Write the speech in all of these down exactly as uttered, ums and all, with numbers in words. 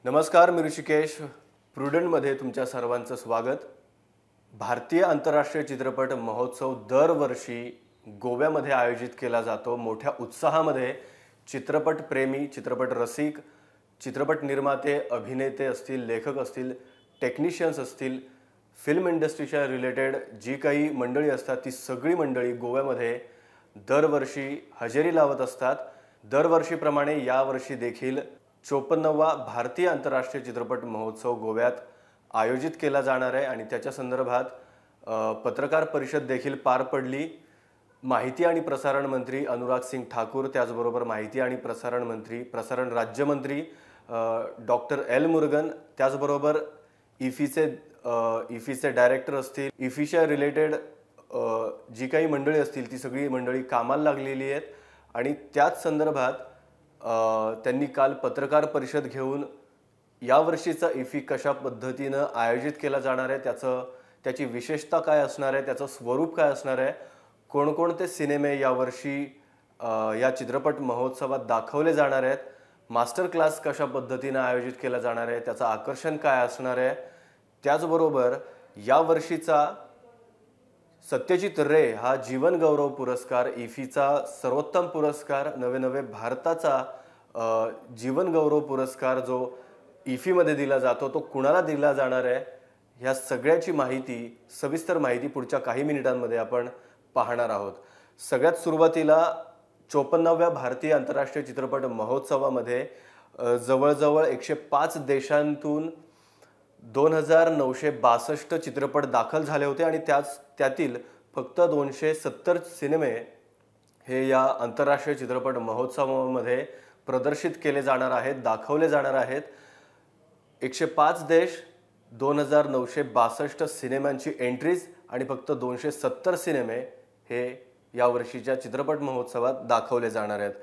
नमस्कार, मी ऋषिकेश. प्रुडंटमध्ये तुमच्या सर्वांचं स्वागत. भारतीय आंतरराष्ट्रीय चित्रपट महोत्सव दरवर्षी गोव्यामध्ये आयोजित केला जातो. मोठ्या उत्साहामध्ये चित्रपट प्रेमी, चित्रपट रसिक, चित्रपट निर्माते, अभिनेते असतील, लेखक असतील, टेक्निशियन्स असतील, फिल्म इंडस्ट्रीच्या रिलेटेड जी काही मंडळी असतात ती सगळी मंडळी गोव्यामध्ये दरवर्षी हजेरी लावत असतात. दरवर्षीप्रमाणे यावर्षी देखील चोपन्नावा भारतीय आंतरराष्ट्रीय चित्रपट महोत्सव गोव्यात आयोजित केला जाणार आहे आणि त्याच्या संदर्भात पत्रकार परिषद देखील पार पडली. माहिती आणि प्रसारण मंत्री अनुराग सिंग ठाकूर, त्याचबरोबर माहिती आणि प्रसारण मंत्री, प्रसारण राज्यमंत्री डॉक्टर एल मुरुगन, त्याचबरोबर इफीचे इफीचे डायरेक्टर असतील, इफीच्या रिलेटेड जी काही मंडळी असतील ती सगळी मंडळी कामाला लागलेली आहेत आणि त्याच संदर्भात त्यांनी काल पत्रकार परिषद घेऊन यावर्षीचा इफी कशा पद्धतीनं आयोजित केला जाणार आहे, त्याचं त्याची विशेषता काय असणार आहे, त्याचं स्वरूप काय असणार आहे, कोणकोणते सिनेमे यावर्षी या चित्रपट महोत्सवात दाखवले जाणार आहेत, मास्टर क्लास कशा पद्धतीनं आयोजित केला जाणार आहे, त्याचं आकर्षण काय असणार आहे, त्याचबरोबर यावर्षीचा सत्यजित रे हा जीवन गौरव पुरस्कार, इफीचा सर्वोत्तम पुरस्कार, नवे नवे भारताचा जीवन गौरव पुरस्कार जो इफीमध्ये दिला जातो तो कुणाला दिला जाणार आहे, ह्या सगळ्याची माहिती, सविस्तर माहिती पुढच्या काही मिनिटांमध्ये आपण पाहणार आहोत. सगळ्यात सुरुवातीला चोपन्नाव्या भारतीय आंतरराष्ट्रीय चित्रपट महोत्सवामध्ये जवळजवळ एकशे पाच देशांतून दोन हजार नऊशे बासष्ट चित्रपट दाखल झाले होते आणि त्याच त्यातील फक्त दोनशे सत्तर सिनेमे हे या आंतरराष्ट्रीय चित्रपट महोत्सवामध्ये प्रदर्शित केले जाणार आहेत, दाखवले जाणार आहेत. एकशे पाच देश, दोन हजार नऊशे बासष्ट सिनेमांची एंट्रीज आणि फक्त दोनशे सत्तर सिनेमे हे यावर्षीच्या चित्रपट महोत्सवात दाखवले जाणार आहेत.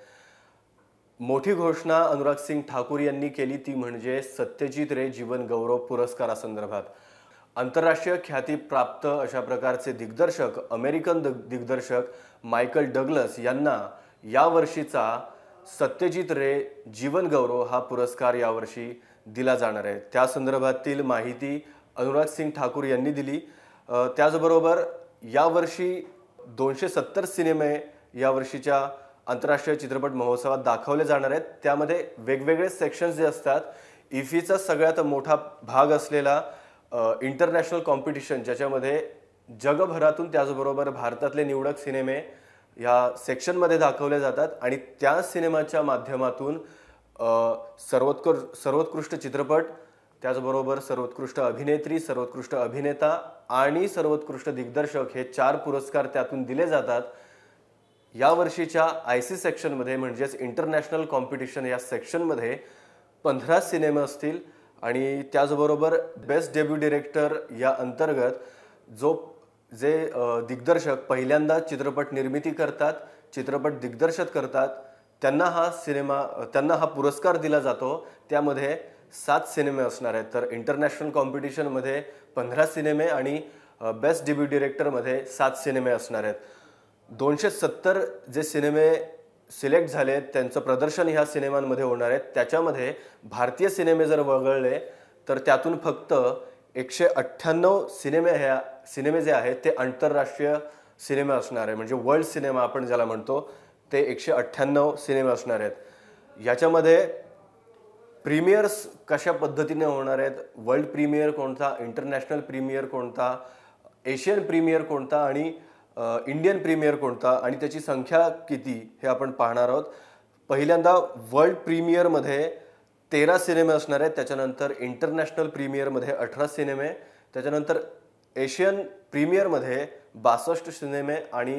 मोठी घोषणा अनुराग सिंग ठाकूर यांनी केली ती म्हणजे सत्यजित रे जीवन गौरव पुरस्कारासंदर्भात. आंतरराष्ट्रीय ख्यातीप्राप्त अशा प्रकारचे दिग्दर्शक, अमेरिकन दिग्दर्शक मायकल डग्लस यांना यावर्षीचा सत्यजित रे जीवन गौरव हा पुरस्कार यावर्षी दिला जाणार आहे. त्या संदर्भातील माहिती अनुराग सिंग ठाकूर यांनी दिली. त्याचबरोबर यावर्षी दोनशे सत्तर सिनेमे यावर्षीच्या आंतरराष्ट्रीय चित्रपट महोत्सवात दाखवले जाणार आहेत. त्यामध्ये वेगवेगळे सेक्शन्स जे असतात, इफीचा सगळ्यात मोठा भाग असलेला इंटरनॅशनल कॉम्पिटिशन ज्याच्यामध्ये जगभरातून त्याचबरोबर भारतातले निवडक सिनेमे ह्या सेक्शनमध्ये दाखवले जातात आणि त्या सिनेमाच्या माध्यमातून सर्वोत्कृष्ट सर्वोत्कृष्ट चित्रपट, त्याचबरोबर सर्वोत्कृष्ट अभिनेत्री, सर्वोत्कृष्ट अभिनेता आणि सर्वोत्कृष्ट दिग्दर्शक हे चार पुरस्कार त्यातून दिले जातात. यावर्षीच्या आय सी सेक्शनमध्ये म्हणजेच इंटरनॅशनल कॉम्पिटिशन या सेक्शनमध्ये पंधरा सिनेमे असतील आणि त्याचबरोबर बेस्ट डेब्यू डिरेक्टर या अंतर्गत जो जे दिग्दर्शक पहिल्यांदा चित्रपट निर्मिती करतात, चित्रपट दिग्दर्शित करतात, त्यांना हा सिनेमा त्यांना हा पुरस्कार दिला जातो. त्यामध्ये सात सिनेमे असणार आहेत. तर इंटरनॅशनल कॉम्पिटिशनमध्ये पंधरा सिनेमे आणि बेस्ट डेब्यू डिरेक्टरमध्ये सात सिनेमे असणार आहेत. दोनशे सत्तर जे सिनेमे सिलेक्ट झाले आहेत त्यांचं प्रदर्शन ह्या सिनेमांमध्ये होणार आहे. त्याच्यामध्ये भारतीय सिनेमे जर वगळले तर त्यातून फक्त एकशे अठ्ठ्याण्णव सिनेमे ह्या सिनेमे जे आहेत ते आंतरराष्ट्रीय सिनेमे असणार आहे. म्हणजे वर्ल्ड सिनेमा आपण ज्याला म्हणतो ते एकशे अठ्ठ्याण्णव सिनेमे असणार आहेत. याच्यामध्ये प्रीमियर्स कशा पद्धतीने होणार आहेत, वर्ल्ड प्रीमियर कोणता, इंटरनॅशनल प्रीमियर कोणता, एशियन प्रीमियर कोणता आणि इंडियन प्रीमियर कोणता आणि त्याची संख्या किती हे आपण पाहणार आहोत. पहिल्यांदा वर्ल्ड प्रीमियरमध्ये तेरा सिनेमे असणार आहेत. त्याच्यानंतर इंटरनॅशनल प्रीमियरमध्ये अठरा सिनेमे, त्याच्यानंतर एशियन प्रीमियरमध्ये बासष्ट सिनेमे आणि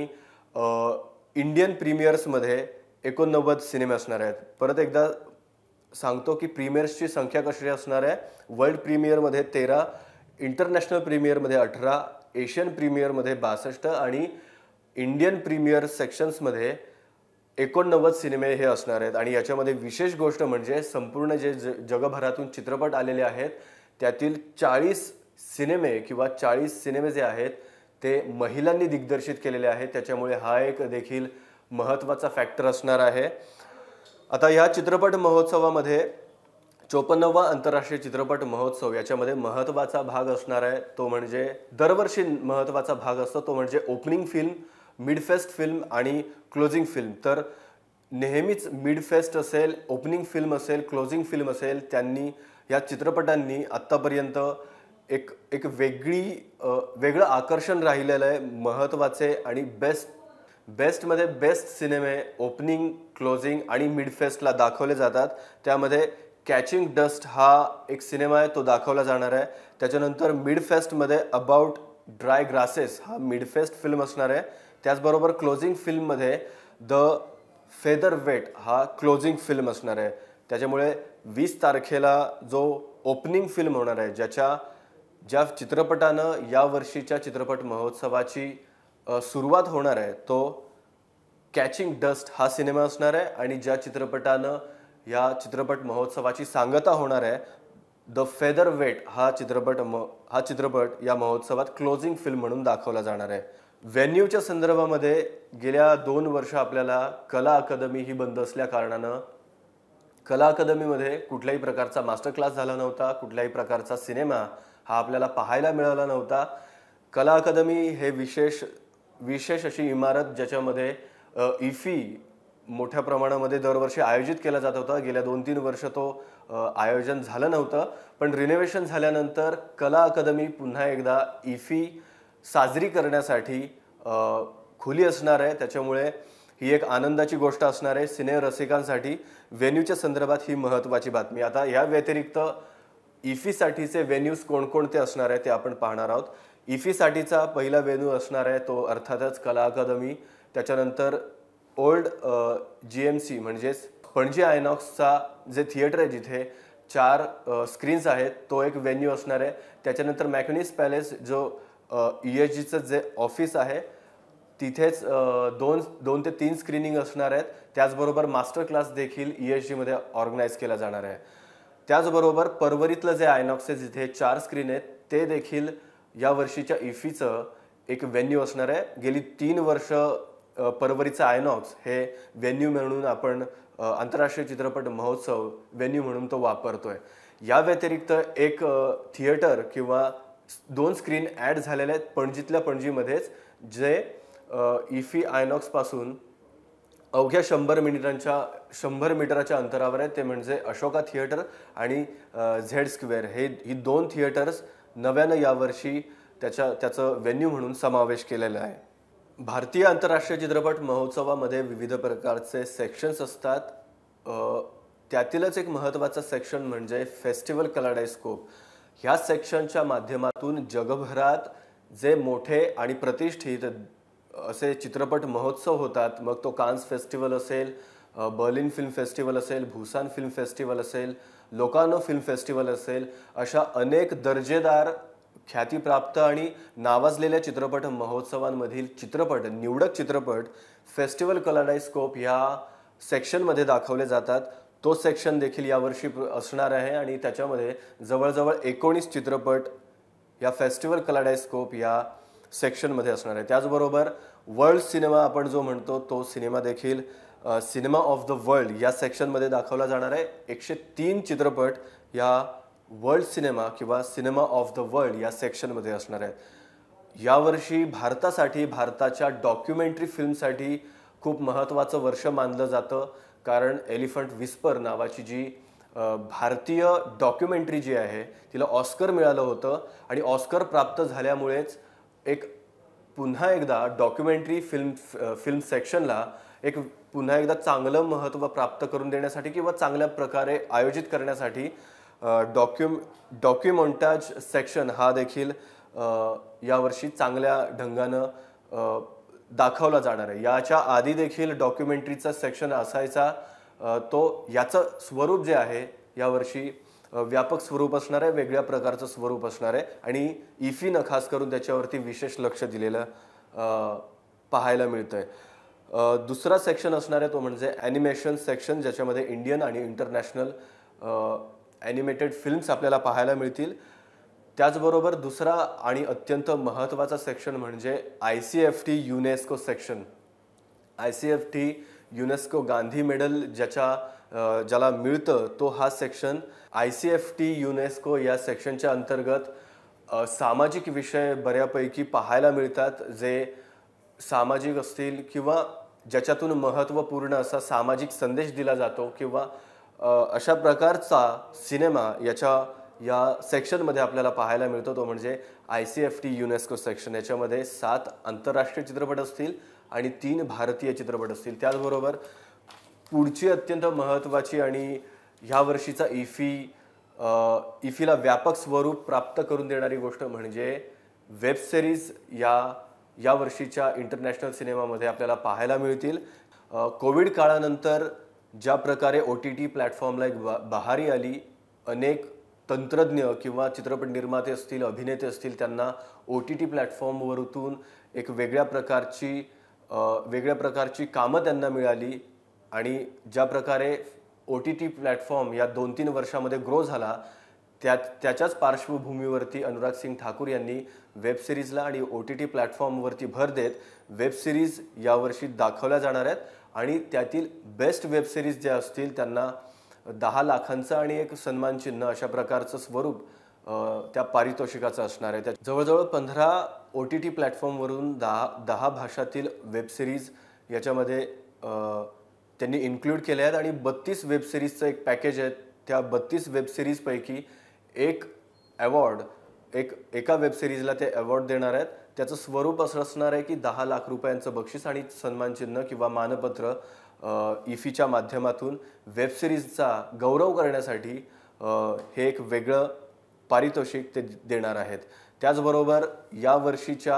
इंडियन प्रीमियर्समध्ये एकोणनव्वद सिनेमे असणार आहेत. परत एकदा सांगतो की प्रीमियर्सची संख्या कशी असणार आहे. वर्ल्ड प्रीमियरमध्ये तेरा, इंटरनॅशनल प्रीमियरमध्ये अठरा, एशियन प्रीमियरमध्ये बासष्ट आणि इंडियन प्रीमियर सेक्शन्समध्ये एकोणनव्वद सिनेमे हे असणार आहेत. आणि याच्यामध्ये विशेष गोष्ट म्हणजे संपूर्ण जे जगभरातून चित्रपट आलेले आहेत त्यातील चाळीस सिनेमे किंवा चाळीस सिनेमे जे आहेत ते महिलांनी दिग्दर्शित केलेले आहेत. त्याच्यामुळे हा एक देखील महत्त्वाचा फॅक्टर असणार आहे. आता या चित्रपट महोत्सवामध्ये चोपन्नावा आंतरराष्ट्रीय चित्रपट महोत्सव याच्यामध्ये महत्त्वाचा भाग असणार आहे तो म्हणजे दरवर्षी महत्त्वाचा भाग असतो तो म्हणजे opening film, mid fest film आणि क्लोजिंग फिल्म. तर नेहमीच मिड फेस्ट असेल, ओपनिंग फिल्म असेल, क्लोजिंग फिल्म असेल, त्यांनी या चित्रपटांनी आत्तापर्यंत एक एक वेगळी वेगळं आकर्षण राहिलेलं आहे. महत्त्वाचे आणि बेस्ट बेस्टमध्ये बेस्ट सिनेमे ओपनिंग, क्लोजिंग आणि मिड फेस्टला दाखवले जातात. त्यामध्ये कॅचिंग डस्ट हा एक सिनेमा आहे, तो दाखवला जाणार आहे. त्याच्यानंतर मिड फेस्टमध्ये अबाउट ड्राय ग्रासेस हा मिड फेस्ट फिल्म असणार आहे. त्याचबरोबर क्लोजिंग फिल्ममध्ये द फेदर वेट हा क्लोजिंग फिल्म असणार आहे. त्याच्यामुळे वीस तारखेला जो ओपनिंग फिल्म होणार आहे, ज्याच्या ज्या चित्रपटानं या वर्षीच्या चित्रपट महोत्सवाची सुरुवात होणार आहे, तो कॅचिंग डस्ट हा सिनेमा असणार आहे. आणि ज्या चित्रपटानं या चित्रपट महोत्सवाची सांगता होणार आहे, द फेदर वेट हा चित्रपट म हा चित्रपट या महोत्सवात क्लोजिंग फिल्म म्हणून दाखवला जाणार आहे. व्हेन्यूच्या संदर्भामध्ये गेल्या दोन वर्ष आपल्याला कला अकादमी ही बंद असल्या कारणानं कला अकादमीमध्ये कुठल्याही प्रकारचा मास्टर क्लास झाला नव्हता, कुठल्याही प्रकारचा सिनेमा हा आपल्याला पाहायला मिळाला नव्हता. कला अकादमी हे विशेष विशेष अशी इमारत ज्याच्यामध्ये इफी मोठ्या प्रमाणामध्ये दरवर्षी आयोजित केला जात होता. गेल्या दोन तीन वर्ष तो आयोजन झालं नव्हतं, पण रिनोव्हेशन झाल्यानंतर कला अकादमी पुन्हा एकदा इफी साजरी करण्यासाठी खुली असणार आहे. त्याच्यामुळे ही एक आनंदाची गोष्ट असणार आहे सिने रसिकांसाठी. व्हेन्यूच्या संदर्भात ही महत्त्वाची बातमी. आता या व्यतिरिक्त इफीसाठीचे व्हेन्यूज कोणकोणते असणार आहे ते आपण पाहणार आहोत. इफीसाठीचा पहिला व्हेन्यू असणार आहे तो अर्थातच कला अकादमी. त्याच्यानंतर ओल्ड जी एम सी म्हणजेच पणजी आयनॉक्सचा जे थिएटर आहे जिथे चार स्क्रीन्स आहेत, तो एक व्हेन्यू असणार आहे. त्याच्यानंतर मॅकनिस पॅलेस जो ई एच जीचं जे ऑफिस आहे तिथेच दोन दोन ते तीन स्क्रीनिंग असणार आहेत. त्याचबरोबर मास्टर क्लास देखील ई एच जीमध्ये ऑर्गनाईज केला जाणार आहे. त्याचबरोबर परवरीतलं जे आयनॉक्स आहे जिथे चार स्क्रीन आहेत ते देखील या वर्षीच्या इफीचं एक व्हेन्यू असणार आहे. गेली तीन वर्ष परवरीचं आयनॉक्स हे व्हेन्यू म्हणून आपण आंतरराष्ट्रीय चित्रपट महोत्सव व्हेन्यू म्हणून तो वापरतोय. या व्यतिरिक्त एक थिएटर किंवा दोन स्क्रीन ॲड झालेले आहेत पणजीतल्या पणजीमध्येच, जे इफी आयनॉक्सपासून अवघ्या शंभर मिनिटांच्या शंभर मीटराच्या अंतरावर आहे. ते म्हणजे अशोका थिएटर आणि झेड स्क्वेअर हे ही दोन थिएटर्स नव्यानं यावर्षी त्याच्या त्याचं व्हेन्यू म्हणून समावेश केलेला आहे. भारतीय आंतरराष्ट्रीय चित्रपट महोत्सवामध्ये विविध प्रकारचे सेक्शन्स असतात. त्यातीलच एक महत्त्वाचा सेक्शन म्हणजे फेस्टिवल कलाडायस्कोप. ह्या सेक्शनच्या माध्यमातून जगभरात जे मोठे आणि प्रतिष्ठित असे चित्रपट महोत्सव होतात, मग तो कान्स फेस्टिवल असेल, बर्लिन फिल्म फेस्टिवल असेल, बुसान फिल्म फेस्टिवल असेल, लोकार्नो फिल्म फेस्टिवल असेल, अशा अनेक दर्जेदार ख्यातीप्राप्त आणि नावाजलेल्या चित्रपट महोत्सवांमधील चित्रपट, निवडक चित्रपट फेस्टिवल कलाडायस्कोप ह्या सेक्शनमध्ये दाखवले जातात. तो सेक्शन देखील यावर्षी असणार आहे आणि त्याच्यामध्ये जवळजवळ एकोणीस चित्रपट या फेस्टिवल कलाडायस्कोप या सेक्शनमध्ये असणार आहे. त्याचबरोबर वर्ल्ड सिनेमा आपण जो म्हणतो तो सिनेमा देखील सिनेमा ऑफ द वर्ल्ड या सेक्शनमध्ये दाखवला जाणार आहे. एकशे तीन चित्रपट या वर्ल्ड सिनेमा किंवा सिनेमा ऑफ द वर्ल्ड या सेक्शनमध्ये असणार आहेत. यावर्षी भारतासाठी, भारताच्या डॉक्युमेंटरी फिल्मसाठी खूप महत्त्वाचं वर्ष मानलं जातं, कारण एलिफंट विस्पर नावाची जी भारतीय डॉक्युमेंटरी जी आहे तिला ऑस्कर मिळालं होतं आणि ऑस्कर प्राप्त झाल्यामुळेच एक पुन्हा एकदा डॉक्युमेंटरी फिल्म फिल्म सेक्शनला एक पुन्हा एकदा चांगलं महत्त्व प्राप्त करून देण्यासाठी किंवा चांगल्या प्रकारे आयोजित करण्यासाठी डॉक्युम डॉक्युमॉन्टाज सेक्शन हा देखील यावर्षी चांगल्या ढंगानं दाखवला जाणार आहे. याच्या आधी देखील डॉक्युमेंटरीचा सेक्शन असायचा, तो याचं स्वरूप जे आहे यावर्षी व्यापक स्वरूप असणार आहे, वेगळ्या प्रकारचं स्वरूप असणार आहे आणि इफीनं खास करून त्याच्यावरती विशेष लक्ष दिलेलं पाहायला मिळतंय. दुसरा सेक्शन असणार आहे तो म्हणजे ॲनिमेशन सेक्शन, ज्याच्यामध्ये इंडियन आणि इंटरनॅशनल ॲनिमेटेड फिल्म्स आपल्याला पाहायला मिळतील. त्याचबरोबर दुसरा आणि अत्यंत महत्त्वाचा सेक्शन म्हणजे I C F T UNESCO section. I C F T UNESCO Gandhi medal ज्याच्या अ, ज्याला मिळतं तो हा section I C F T UNESCO या सेक्शनच्या अंतर्गत अ, सामाजिक विषय बऱ्यापैकी पाहायला मिळतात, जे सामाजिक असतील किंवा ज्याच्यातून महत्त्वपूर्ण असा सामाजिक संदेश दिला जातो किंवा अ, अशा प्रकारचा सिनेमा याच्या या सेक्शनमध्ये आपल्याला पाहायला मिळतो, तो म्हणजे I C F T UNESCO section. याच्यामध्ये सात आंतरराष्ट्रीय चित्रपट असतील आणि तीन भारतीय चित्रपट असतील. त्याचबरोबर पुढची अत्यंत महत्त्वाची आणि ह्या वर्षीचा इफी अ, इफीला व्यापक स्वरूप प्राप्त करून देणारी गोष्ट म्हणजे वेब सिरीज या या वर्षीच्या इंटरनॅशनल सिनेमामध्ये आपल्याला पाहायला मिळतील. अ, कोविड काळानंतर ज्या प्रकारे ओ टी टी प्लॅटफॉर्मला एक बा बहारी आली, अनेक तंत्रज्ञ किंवा चित्रपट निर्माते असतील, अभिनेते असतील, त्यांना ओ टी टी प्लॅटफॉर्मवरून एक वेगळ्या प्रकारची अ, वेगळ्या प्रकारची कामं त्यांना मिळाली आणि ज्या प्रकारे ओ टी टी प्लॅटफॉर्म या दोन तीन वर्षामध्ये ग्रो झाला, त्या त्याच्याच पार्श्वभूमीवरती अनुराग सिंग ठाकूर यांनी वेब सिरीजला आणि ओ टी टी प्लॅटफॉर्मवरती भर देत वेब सिरीज यावर्षी दाखवल्या जाणार आहेत आणि त्यातील बेस्ट वेब सिरीज ज्या असतील त्यांना दहा लाखांचं आणि एक सन्मान चिन्ह अशा प्रकारचं स्वरूप अ, त्या पारितोषिकाचं असणार आहे. त्या जवळजवळ पंधरा ओ टी टी प्लॅटफॉर्मवरून दहा दहा भाषातील वेब सिरीज याच्यामध्ये अ, त्यांनी इन्क्लूड केले आहेत आणि बत्तीस वेब सिरीजचं एक पॅकेज आहे. त्या बत्तीस वेब सिरीजपैकी एक अवॉर्ड एक एका वेब सिरीजला ते अवॉर्ड देणार आहेत. त्याचं स्वरूप असं असणार आहे की दहा लाख रुपयांचं बक्षीस आणि सन्मानचिन्ह किंवा मानपत्र अ, इफीच्या माध्यमातून वेब सिरीजचा गौरव करण्यासाठी अ, हे एक वेगळं पारितोषिक ते देणार आहेत. त्याचबरोबर या वर्षीच्या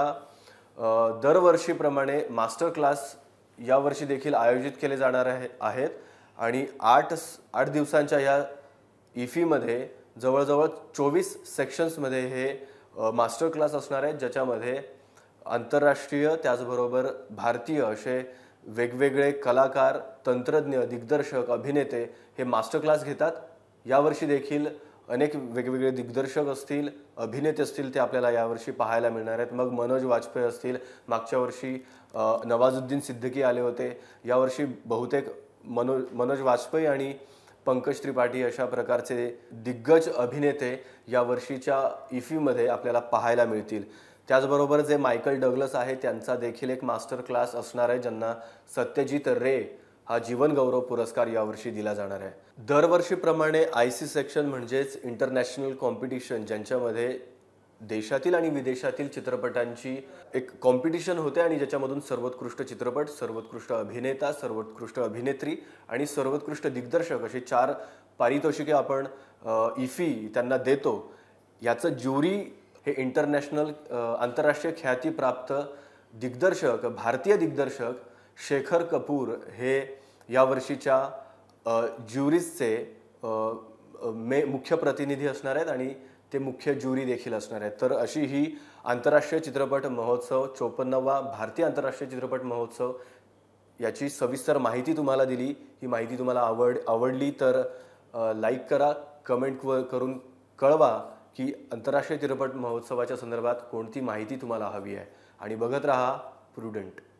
अ, दरवर्षीप्रमाणे मास्टर क्लास यावर्षी देखील आयोजित केले जाणार आहे आहेत आणि आठ आठ दिवसांच्या या इफीमध्ये जवळजवळ चोवीस सेक्शन्समध्ये हे अ, मास्टर क्लास असणार आहेत, ज्याच्यामध्ये आंतरराष्ट्रीय त्याचबरोबर भारतीय असे वेगवेगळे कलाकार, तंत्रज्ञ, दिग्दर्शक, अभिनेते हे मास्टर क्लास घेतात. यावर्षी देखील अनेक वेगवेगळे दिग्दर्शक असतील, अभिनेते असतील, ते आपल्याला यावर्षी पाहायला मिळणार आहेत. मग मनोज वाजपेयी असतील, मागच्या वर्षी अ, नवाजुद्दीन सिद्दीकी आले होते. यावर्षी बहुतेक मनोज मनोज वाजपेयी आणि पंकज त्रिपाठी अशा प्रकारचे दिग्गज अभिनेते या वर्षीच्या इफीमध्ये आपल्याला पाहायला मिळतील. त्याचबरोबर जे मायकल डगलस आहे त्यांचा देखील एक मास्टर क्लास असणार आहे, ज्यांना सत्यजित रे हा जीवन गौरव पुरस्कार यावर्षी दिला जाणार आहे. दरवर्षीप्रमाणे आय सी सेक्शन म्हणजेच इंटरनॅशनल कॉम्पिटिशन, ज्यांच्यामध्ये देशातील आणि विदेशातील चित्रपटांची एक कॉम्पिटिशन होते आणि ज्याच्यामधून सर्वोत्कृष्ट चित्रपट, सर्वोत्कृष्ट अभिनेता, सर्वोत्कृष्ट अभिनेत्री आणि सर्वोत्कृष्ट दिग्दर्शक अशी चार पारितोषिके आपण इफी त्यांना देतो. याचं ज्युरी हे इंटरनॅशनल आंतरराष्ट्रीय ख्यातीप्राप्त दिग्दर्शक, भारतीय दिग्दर्शक शेखर कपूर हे यावर्षीच्या ज्युरीजचे मे मुख्य प्रतिनिधी असणार आहेत आणि ते मुख्य ज्युरी देखील असणार आहेत. तर अशी ही आंतरराष्ट्रीय चित्रपट महोत्सव चोपन्नावा भारतीय आंतरराष्ट्रीय चित्रपट महोत्सव याची सविस्तर माहिती तुम्हाला दिली. ही माहिती तुम्हाला आवड आवडली तर लाईक करा, कमेंट करून कळवा की आंतरराष्ट्रीय चित्रपट महोत्सवाच्या संदर्भात कोणती माहिती तुम्हाला हवी आहे आणि बघत राहा प्रुडंट.